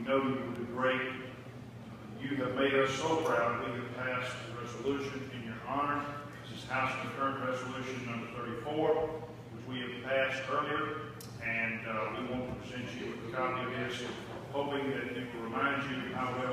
know you will do great. You have made us so proud. We have passed a resolution in your honor. This is House Concurrent Resolution number 34, which we have passed earlier, and we want to present you with a copy of this, hoping that it will remind you how well